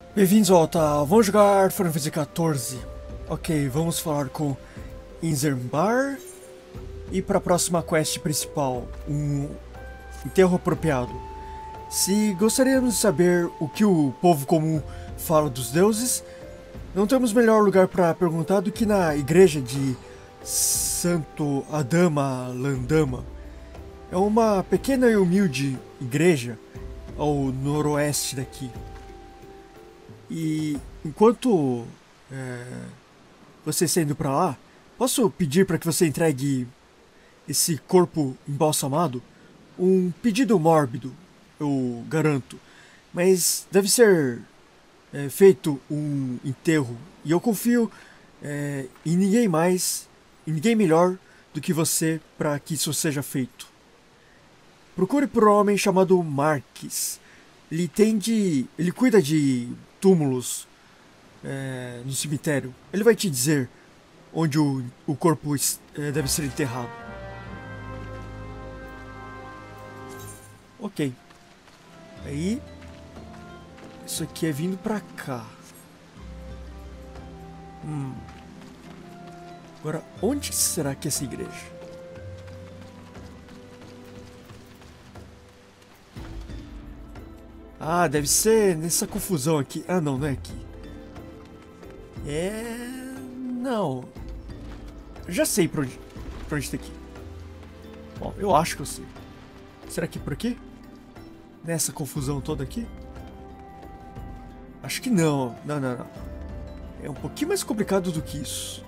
Bem-vindos ao Alta. Vamos jogar Final Fantasy XIV. Ok, vamos falar com Inzerbar. E para a próxima quest principal, um enterro apropriado. Se gostaríamos de saber o que o povo comum fala dos deuses, não temos melhor lugar para perguntar do que na igreja de Santo Adama Landama. É uma pequena e humilde igreja ao noroeste daqui. E enquanto você está indo para lá, posso pedir para que você entregue esse corpo embalsamado? Um pedido mórbido, eu garanto, mas deve ser feito um enterro e eu confio em ninguém mais, em ninguém melhor do que você para que isso seja feito. Procure por um homem chamado Marques. Ele cuida de túmulos no cemitério. Ele vai te dizer onde o corpo deve ser enterrado. Ok. Aí, isso aqui é vindo pra cá. Agora, onde será que é essa igreja? Ah, deve ser nessa confusão aqui. Ah, não, não é aqui. Não. Eu já sei pra onde tá aqui. Bom, eu acho que eu sei. Será que é por aqui? Nessa confusão toda aqui? Acho que não. Não, não, não. É um pouquinho mais complicado do que isso.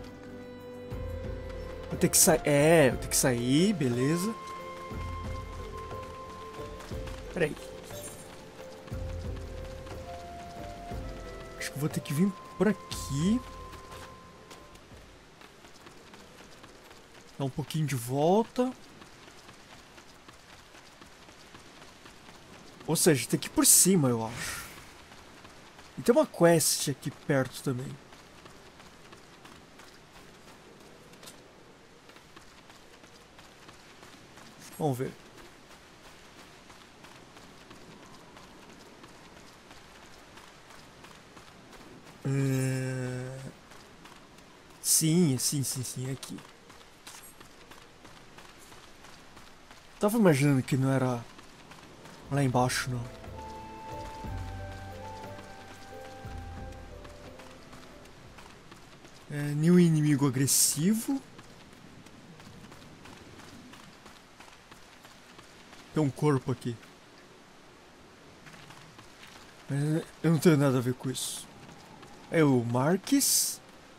Vou ter que sair. Eu tenho que sair, beleza. Peraí. Acho que vou ter que vir por aqui. Dar um pouquinho de volta. Ou seja, tem que ir por cima, eu acho. E tem uma quest aqui perto também. Vamos ver. Sim, é aqui. Tava imaginando que não era lá embaixo, não. Nenhum inimigo agressivo. Tem um corpo aqui. Mas eu não tenho nada a ver com isso. É o Marques.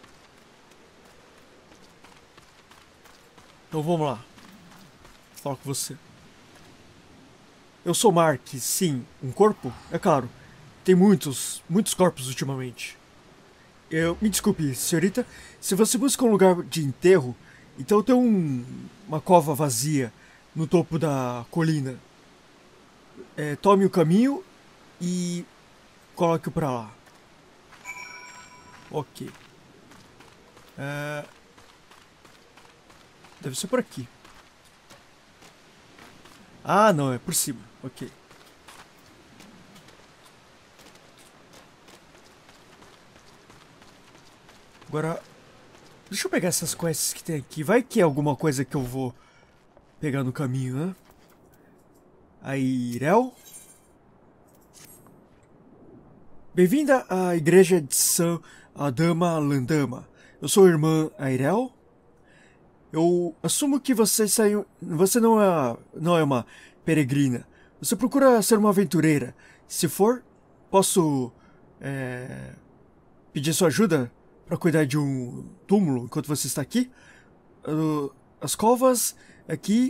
Então vamos lá. Vou falar com você. Eu sou Marques, sim. Um corpo? É claro. Tem muitos corpos ultimamente. Me desculpe, senhorita. Se você busca um lugar de enterro, então tem uma cova vazia no topo da colina. Tome o caminho e coloque-o pra lá. Ok. Deve ser por aqui. Ah, não, é por cima. Ok. Agora, deixa eu pegar essas quests que tem aqui. Vai que é alguma coisa que eu vou pegar no caminho, né? Airel. Bem-vinda à igreja de San Adama Landama. Eu sou a irmã Airel. Eu assumo que você saiu. Você não é uma peregrina. Você procura ser uma aventureira. Se for, posso pedir sua ajuda para cuidar de um túmulo enquanto você está aqui? As covas aqui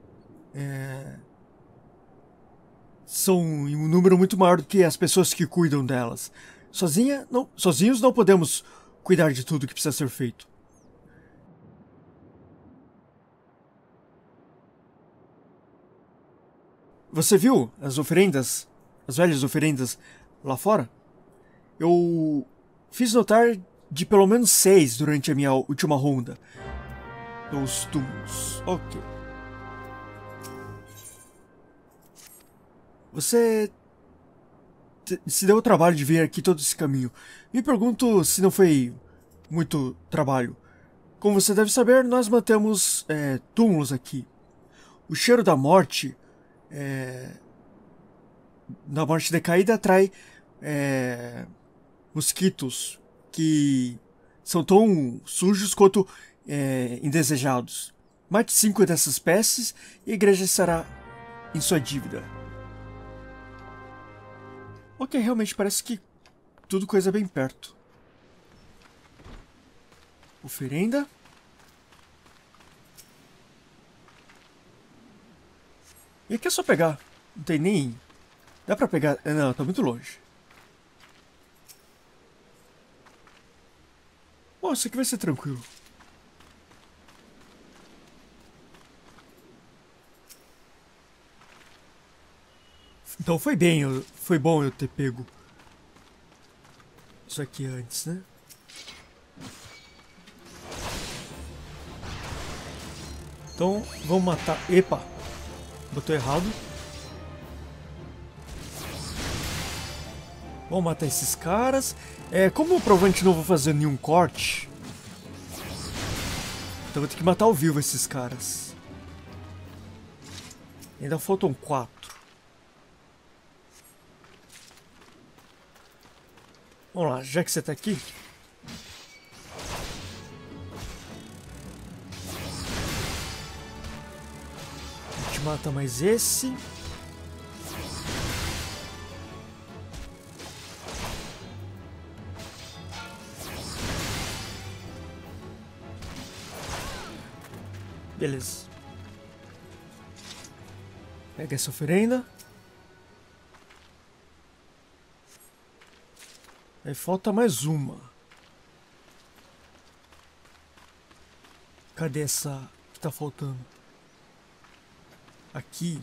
são em um número muito maior do que as pessoas que cuidam delas. Sozinhos não podemos cuidar de tudo que precisa ser feito. Você viu as oferendas, as velhas oferendas lá fora? Eu fiz notar de pelo menos 6 durante a minha última ronda dos túmulos. Ok. Você se deu o trabalho de vir aqui todo esse caminho. Me pergunto se não foi muito trabalho. Como você deve saber, nós mantemos túmulos aqui. O cheiro da morte decaída atrai mosquitos que são tão sujos quanto indesejados. Mate 5 dessas espécies e a igreja estará em sua dívida. Ok, realmente parece que tudo coisa bem perto. Oferenda. E aqui é só pegar. Não tem nem... Dá pra pegar... Não, tá muito longe. Bom, isso aqui vai ser tranquilo. Então foi bom eu ter pego isso aqui antes, né? Então vamos matar... Epa! Botou errado. Vamos matar esses caras. Como eu provavelmente não vou fazer nenhum corte, então vou ter que matar ao vivo esses caras. Ainda faltam 4. Vamos lá, já que você tá aqui. A gente mata mais esse. Beleza. Pega essa oferenda. Aí falta mais uma. Cadê essa que tá faltando? Aqui.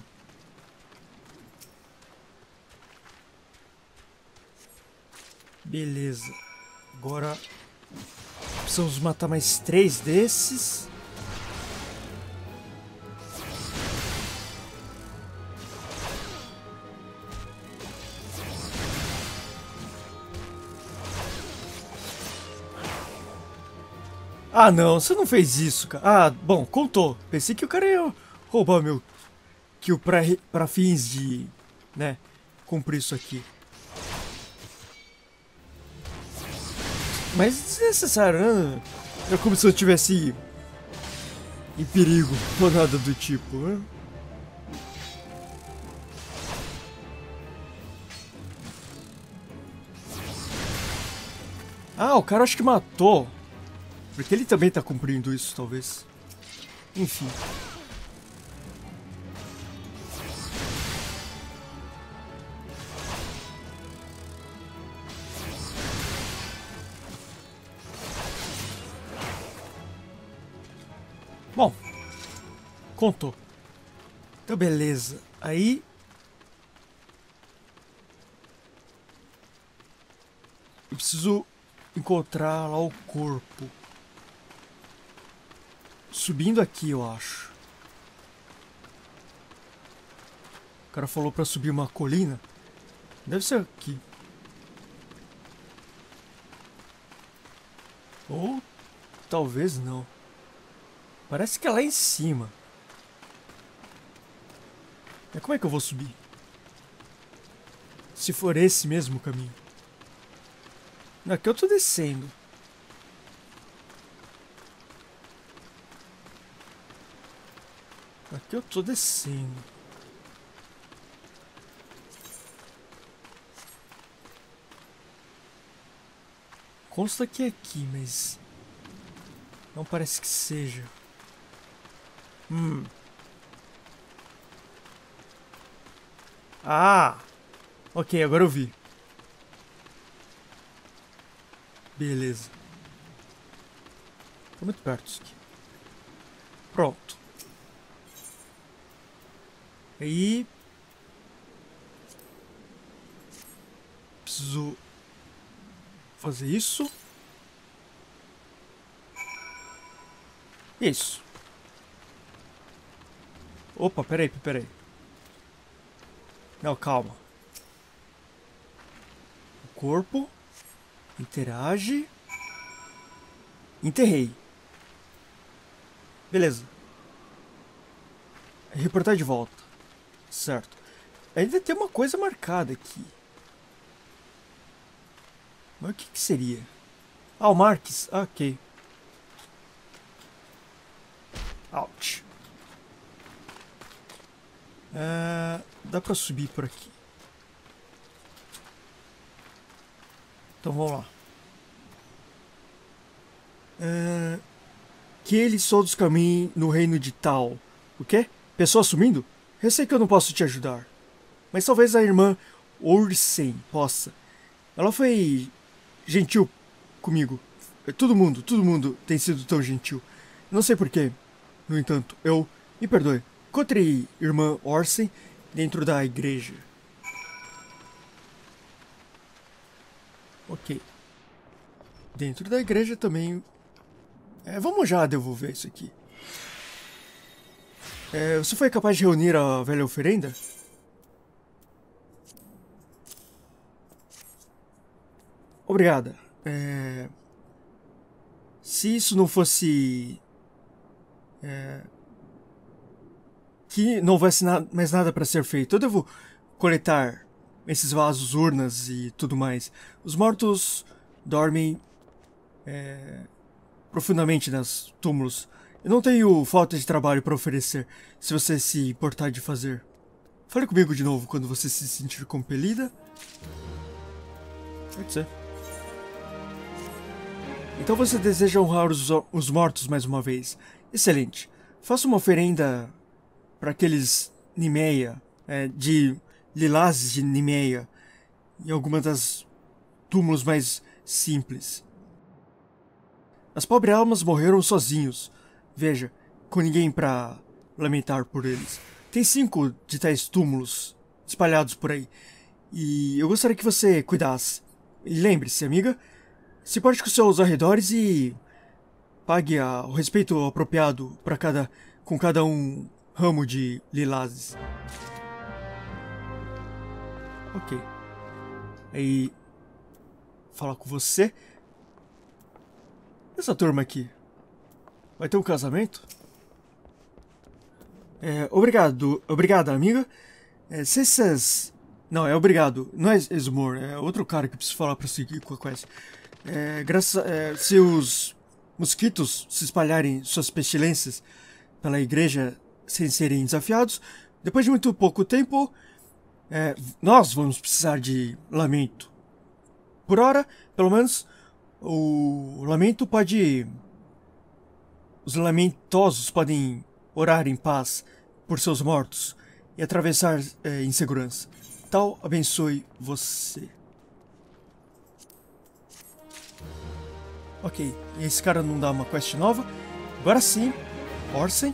Beleza. Agora precisamos matar mais 3 desses. Ah, não, você não fez isso, cara. Ah, bom, contou. Pensei que o cara ia roubar meu kill pra fins de, né, cumprir isso aqui. Mas desnecessário, né? É como se eu estivesse em perigo ou nada do tipo, né? Ah, o cara acho que matou. Porque ele também tá cumprindo isso, talvez. Enfim. Bom. Contou. Então, beleza. Aí... eu preciso encontrar lá o corpo. Subindo aqui, eu acho. O cara falou pra subir uma colina. Deve ser aqui. Ou talvez não. Parece que é lá em cima. Mas como é que eu vou subir? Se for esse mesmo o caminho. Aqui eu tô descendo. Aqui eu tô descendo. Consta que é aqui, mas... não parece que seja. Ah! Ok, agora eu vi. Beleza. Tô muito perto disso aqui. Pronto. Aí... preciso fazer isso. Isso. Opa, peraí. Não, calma. corpo. Interage. Enterrei. Beleza. Reportar de volta. Certo. Ainda tem uma coisa marcada aqui. Mas o que que seria? Ah, o Marques. Ah, ok. Ouch. Dá pra subir por aqui. Então vamos lá. Que eles todos caminhem no reino de Tal. O quê? Pessoa sumindo? Eu sei que eu não posso te ajudar. Mas talvez a irmã Orsen possa. Ela foi gentil comigo. Todo mundo tem sido tão gentil. Não sei porquê. No entanto, me perdoe. Encontrei irmã Orsen dentro da igreja. Ok. Dentro da igreja também... vamos já devolver isso aqui. Você foi capaz de reunir a velha oferenda? Obrigada. Se isso não fosse... que não houvesse mais nada para ser feito, eu devo coletar esses vasos, urnas e tudo mais. Os mortos dormem profundamente nas túmulos. Eu não tenho falta de trabalho para oferecer, se você se importar de fazer. Fale comigo de novo quando você se sentir compelida. Pode ser. Então você deseja honrar os mortos mais uma vez. Excelente. Faça uma oferenda para aqueles Nimeia, de Lilazes de Nimeia, em alguma das túmulos mais simples. As pobres almas morreram sozinhos. Veja, com ninguém para lamentar por eles. Tem 5 de tais túmulos espalhados por aí. E eu gostaria que você cuidasse. E lembre-se, amiga, se porte com seus arredores e pague o respeito apropriado com cada um ramo de lilazes. Ok. Aí... falar com você. Essa turma aqui. Vai ter um casamento? Obrigada, amiga. Se essas... Não, obrigado. Não é Esmor, é outro cara que eu preciso falar pra seguir com a quest. Se os mosquitos se espalharem suas pestilências pela igreja sem serem desafiados, depois de muito pouco tempo, nós vamos precisar de lamento. Por hora, pelo menos, o lamento pode... Os lamentosos podem orar em paz por seus mortos e atravessar em segurança. Tal abençoe você. Ok, e esse cara não dá uma quest nova. Agora sim, Orsen.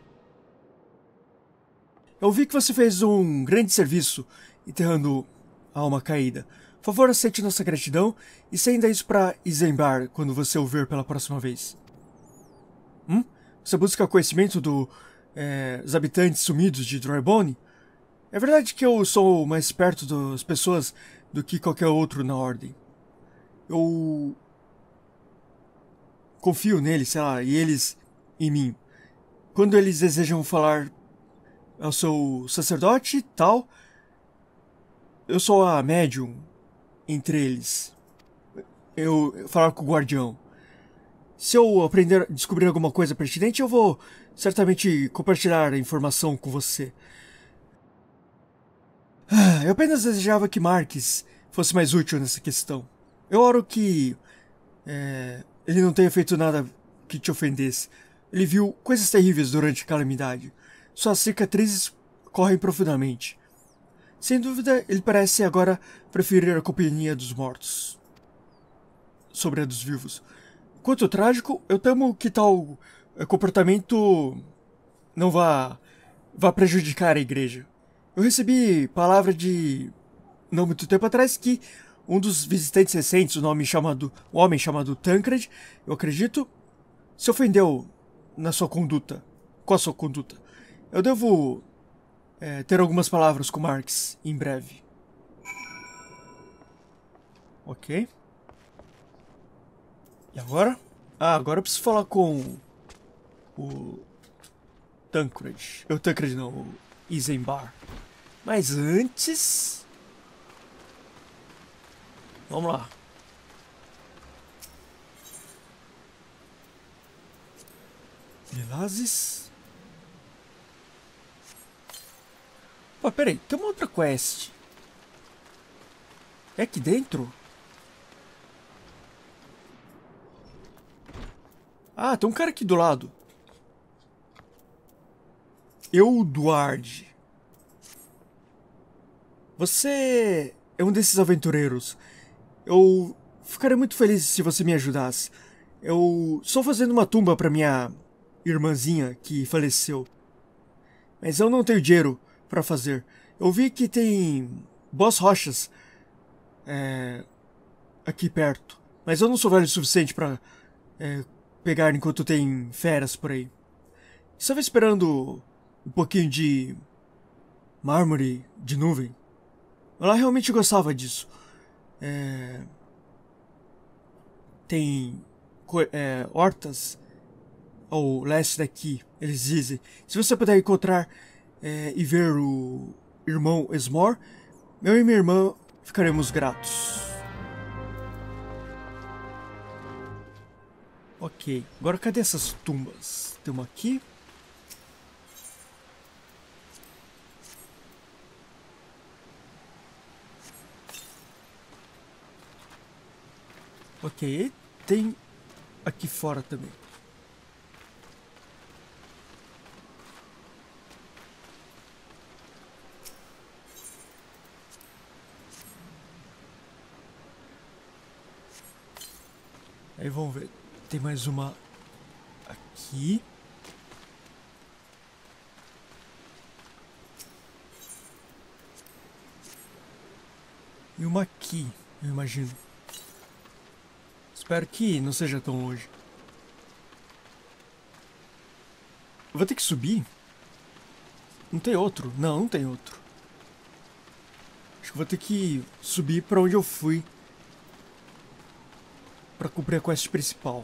Eu vi que você fez um grande serviço enterrando a alma caída. Por favor, aceite nossa gratidão e senda isso para Izembar quando você o ver pela próxima vez. Você busca conhecimento dos habitantes sumidos de Drybone? É verdade que eu sou mais perto das pessoas do que qualquer outro na Ordem. Eu confio neles, sei lá, e eles em mim. Quando eles desejam falar ao seu sacerdote e tal, eu sou a médium entre eles. Eu falar com o guardião. Se eu descobrir alguma coisa pertinente, eu vou certamente compartilhar a informação com você. Eu apenas desejava que Marques fosse mais útil nessa questão. Eu oro que ele não tenha feito nada que te ofendesse. Ele viu coisas terríveis durante a calamidade. Suas cicatrizes correm profundamente. Sem dúvida, ele parece agora preferir a companhia dos mortos sobre a dos vivos. Quanto trágico, eu temo que tal comportamento não vá prejudicar a igreja. Eu recebi palavra de não muito tempo atrás que um dos visitantes recentes, um homem chamado Tancred, eu acredito, se ofendeu com a sua conduta. Eu devo ter algumas palavras com Marques em breve. Ok. E agora? Ah, agora eu preciso falar com o Tancred. O Tancred não, o Izembar. Mas antes... Vamos lá. Velazes. Pô, peraí, tem uma outra quest. É aqui dentro? Ah, tem um cara aqui do lado. Euduard. Você é um desses aventureiros. Eu ficaria muito feliz se você me ajudasse. Eu estou fazendo uma tumba para minha irmãzinha que faleceu. Mas eu não tenho dinheiro para fazer. Eu vi que tem boas rochas aqui perto. Mas eu não sou velho o suficiente para pegar enquanto tem feras por aí. Estava esperando um pouquinho de mármore de nuvem. Ela realmente gostava disso. Tem hortas ao leste daqui, eles dizem. Se você puder encontrar e ver o irmão Esmor, eu e minha irmã ficaremos gratos. Ok, agora cadê essas tumbas? Tem uma aqui. Ok, tem aqui fora também. Aí vamos ver. Tem mais uma aqui. E uma aqui, eu imagino. Espero que não seja tão longe. Eu vou ter que subir? Não tem outro? Não, não tem outro. Acho que vou ter que subir pra onde eu fui pra cumprir a quest principal.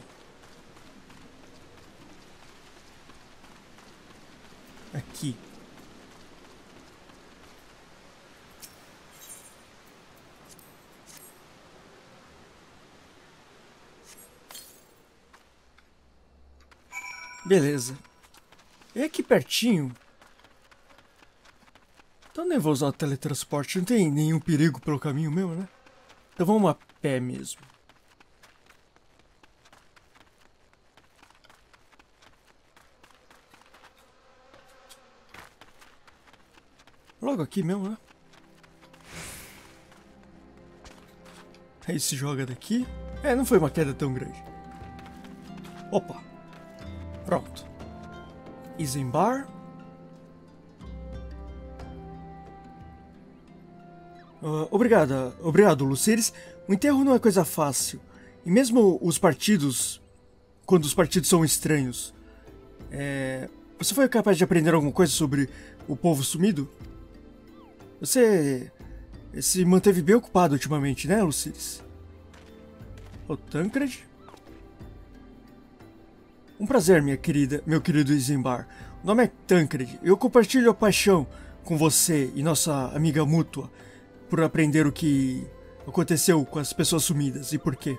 Aqui. Beleza. É aqui pertinho. Então nem vou usar o teletransporte. Não tem nenhum perigo pelo caminho mesmo, né? Então vamos a pé mesmo. Logo aqui mesmo, né? Aí se joga daqui. Não foi uma queda tão grande. Opa. Pronto. Izembar. Obrigado, Luceres. O enterro não é coisa fácil. E mesmo os partidos, quando os partidos são estranhos, você foi capaz de aprender alguma coisa sobre o povo sumido? Você se manteve bem ocupado ultimamente, né, Luceres? O Tancred? Um prazer, meu querido Izembar. O nome é Tancred. Eu compartilho a paixão com você e nossa amiga mútua por aprender o que aconteceu com as pessoas sumidas e por quê.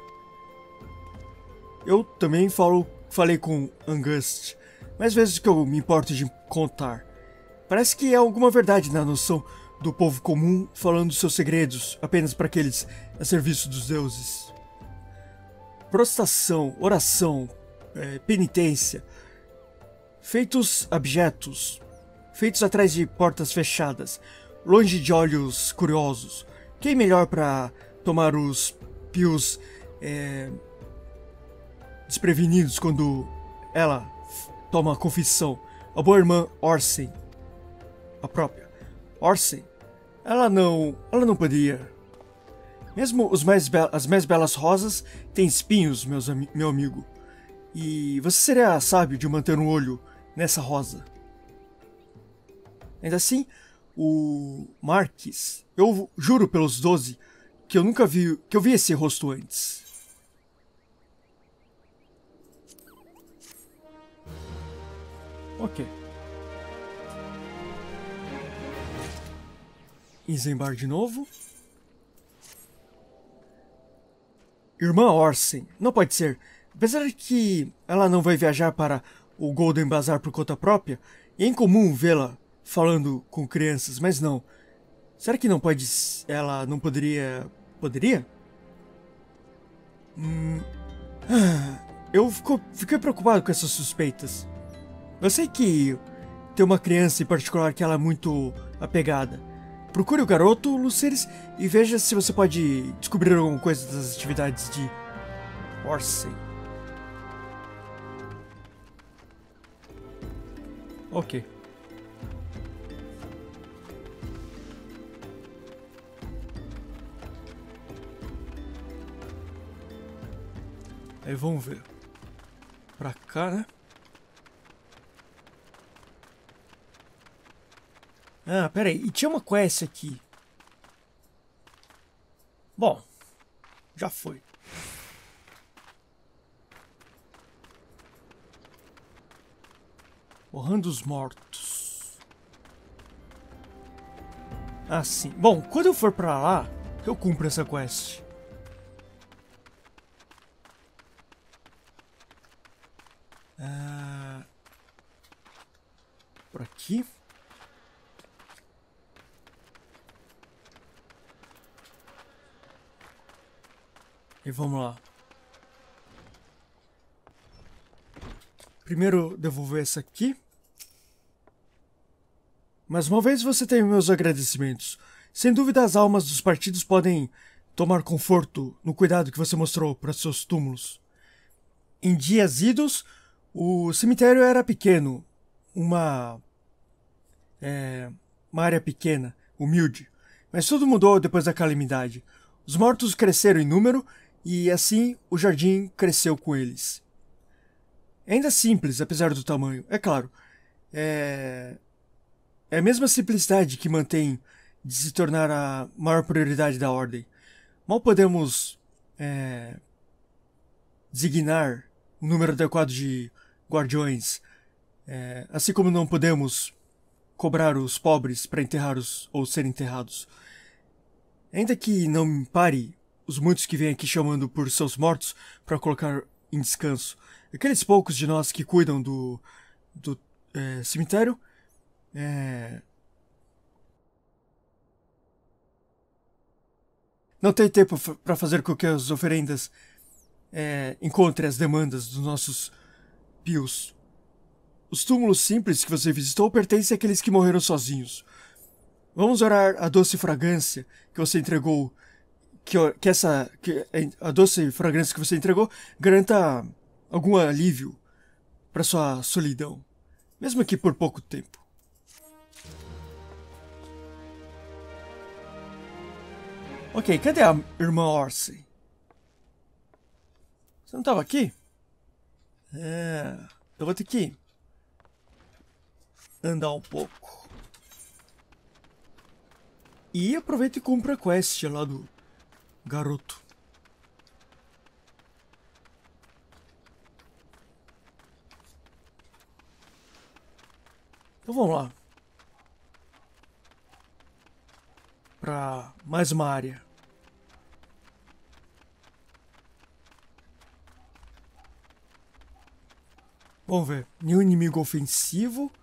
Eu também falei com Angust, mais vezes que eu me importo de contar. Parece que há alguma verdade na noção do povo comum falando seus segredos apenas para aqueles a serviço dos deuses. Prostração, oração, penitência, feitos abjetos, feitos atrás de portas fechadas, longe de olhos curiosos. Quem melhor para tomar os pios desprevenidos quando ela toma a confissão? A boa irmã Orsen, a própria Orsen, ela não poderia. Mesmo as mais belas rosas têm espinhos, meu amigo. E você seria sábio de manter um olho nessa rosa. Ainda assim, o Marquis, eu juro pelos 12 que eu nunca vi, que eu vi esse rosto antes. Ok. Isengbar de novo. Irmã Orsen, não pode ser. Apesar de que ela não vai viajar para o Golden Bazaar por conta própria, é incomum vê-la falando com crianças, mas não. Será que não pode... ela não poderia... Poderia? Eu fiquei preocupado com essas suspeitas. Eu sei que tem uma criança em particular que ela é muito apegada. Procure o garoto, Lucerys, e veja se você pode descobrir alguma coisa das atividades de Orsen. Ok. Aí vamos ver. Pra cá, né? Ah, pera aí. E tinha uma quest aqui. Bom, já foi. Honrando os mortos. Ah, sim. Bom, quando eu for pra lá, eu cumpro essa quest. Por aqui. E vamos lá. Primeiro devolver essa aqui. Mais uma vez você tem meus agradecimentos. Sem dúvida as almas dos partidos podem tomar conforto no cuidado que você mostrou para seus túmulos. Em dias idos, o cemitério era pequeno. Uma área pequena, humilde. Mas tudo mudou depois da calamidade. Os mortos cresceram em número e assim o jardim cresceu com eles. Ainda simples, apesar do tamanho, é claro. É a mesma simplicidade que mantém de se tornar a maior prioridade da ordem. Mal podemos designar o número adequado de guardiões, assim como não podemos cobrar os pobres para enterrar-os ou serem enterrados. Ainda que não me pare os muitos que vêm aqui chamando por seus mortos para colocar em descanso, aqueles poucos de nós que cuidam do cemitério, não tem tempo para fazer com que as oferendas encontrem as demandas dos nossos pios. Os túmulos simples que você visitou pertencem àqueles que morreram sozinhos. Vamos orar a doce fragrância que você entregou, a doce fragrância que você entregou garanta algum alívio para sua solidão, mesmo que por pouco tempo. Ok, cadê a irmã Orsen? Você não estava aqui? Eu vou ter que andar um pouco. E aproveita e compra a quest lá do garoto. Então vamos lá. Pra mais uma área. Vamos ver. Nenhum inimigo ofensivo.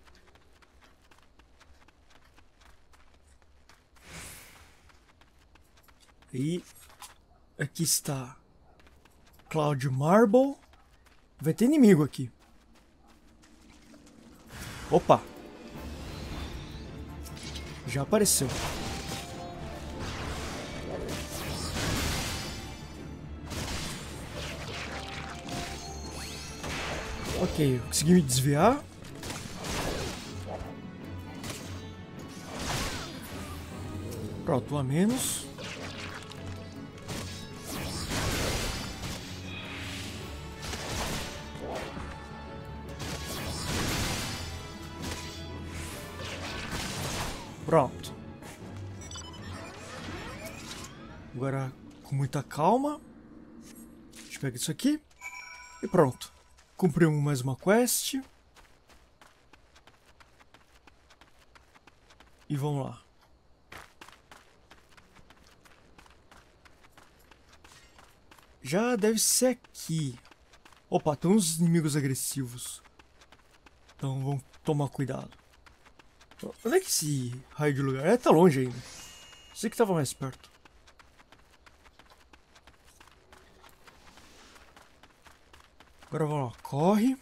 E aqui está Cloud Marble. Vai ter inimigo aqui. Opa! Já apareceu. Ok, eu consegui me desviar. Pronto, um a menos. Pronto. Agora, com muita calma, a gente pega isso aqui e pronto. Cumprimos mais uma quest. E vamos lá. Já deve ser aqui. Opa, tem uns inimigos agressivos. Então vamos tomar cuidado. Onde é que esse raio de lugar? É, tá longe ainda. Sei que tava mais perto. Agora vamos lá. Corre.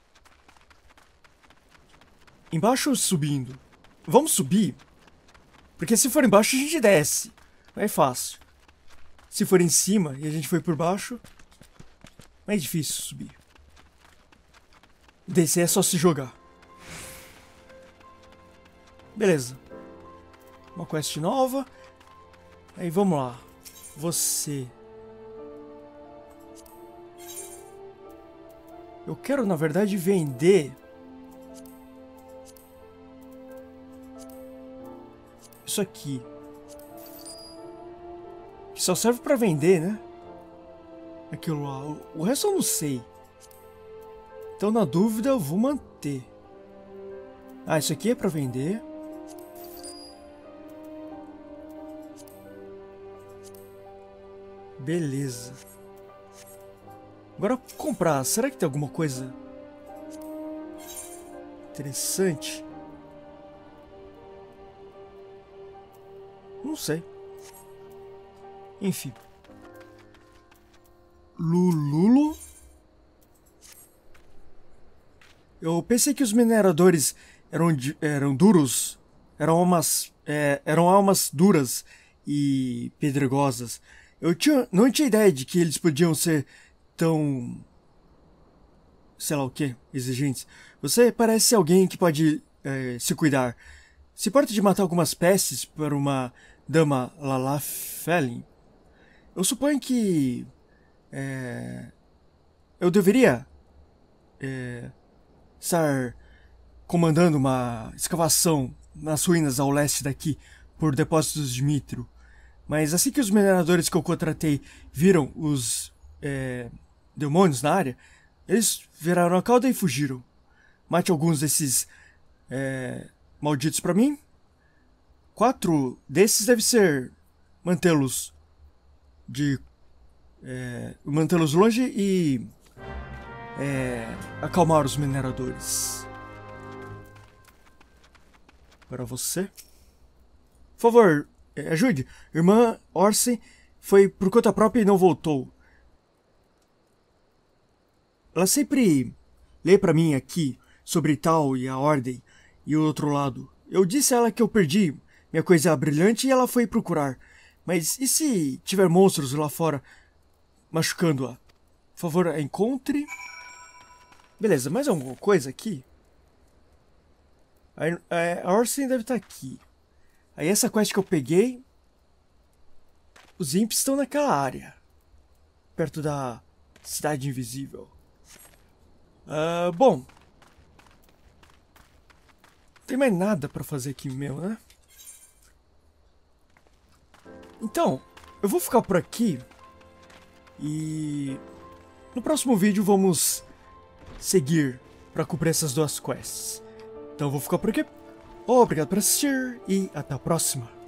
Embaixo ou subindo? Vamos subir? Porque se for embaixo a gente desce. É fácil. Se for em cima e a gente for por baixo, é difícil subir. Descer é só se jogar. Beleza. Uma quest nova. Aí vamos lá. Você. Eu quero, na verdade, vender isso aqui. Que só serve pra vender, né? Aquilo lá. O resto eu não sei. Então, na dúvida, eu vou manter. Ah, isso aqui é pra vender. Beleza. Agora, comprar. Será que tem alguma coisa interessante? Não sei. Enfim. Lululo. Eu pensei que os mineradores eram duros. Eram almas duras e pedregosas. Não tinha ideia de que eles podiam ser tão... sei lá o que, exigentes. Você parece alguém que pode se cuidar. Se importa de matar algumas pestes para uma dama Lalafelin? Eu suponho que... eu deveria... estar comandando uma escavação nas ruínas ao leste daqui por depósitos de mitro. Mas assim que os mineradores que eu contratei viram os demônios na área, eles viraram a cauda e fugiram. Mate alguns desses malditos pra mim. 4 desses deve ser mantê-los longe e acalmar os mineradores. Agora você. Por favor, ajude. Irmã Orsi foi por conta própria e não voltou. Ela sempre lê pra mim aqui sobre Tal e a Ordem e o outro lado. Eu disse a ela que eu perdi minha coisa brilhante e ela foi procurar. Mas e se tiver monstros lá fora machucando-a? Por favor, encontre. Beleza, mais alguma coisa aqui? A Orson deve estar aqui. Aí essa quest que eu peguei... Os imps estão naquela área. Perto da Cidade Invisível. Bom. Não tem mais nada pra fazer aqui mesmo, né? Então, eu vou ficar por aqui. E... no próximo vídeo vamos seguir para cumprir essas 2 quests. Então eu vou ficar por aqui. Obrigado por assistir e até a próxima.